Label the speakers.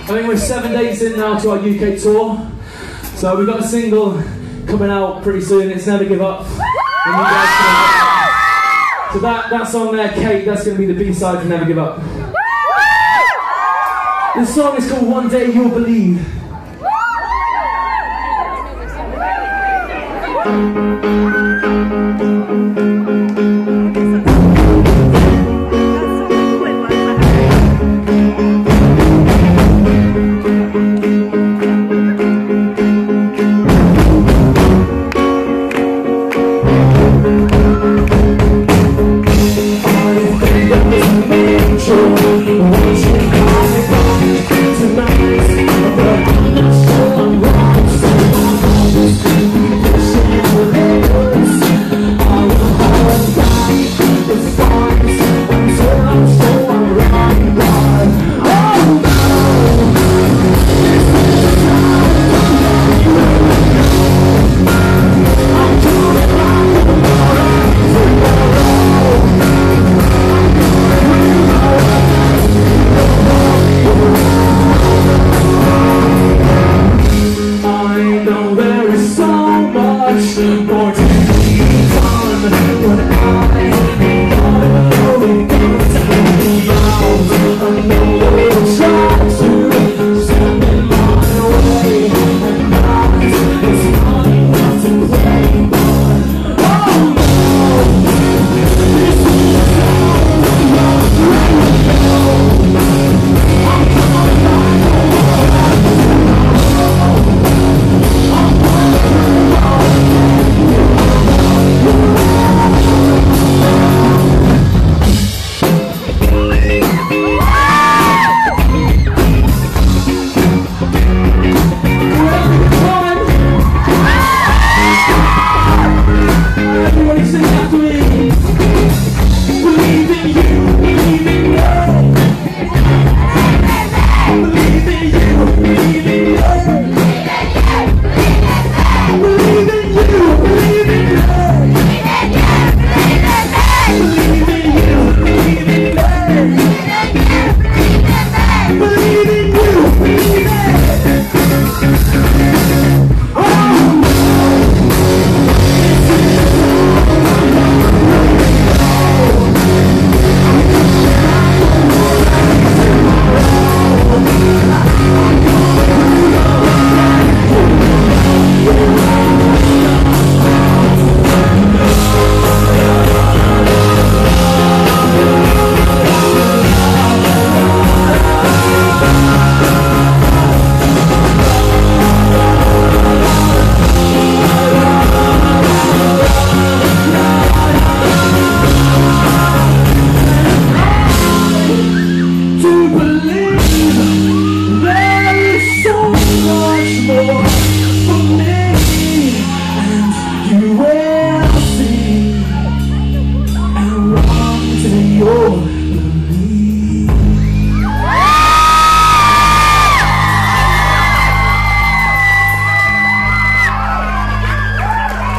Speaker 1: think we're 7 days in now to our UK tour. So we've got a single coming out pretty soon. It's Never Give Up. So that song there, Kate, that's going to be the B-side for Never Give Up. This song is called One Day You'll Believe.
Speaker 2: Once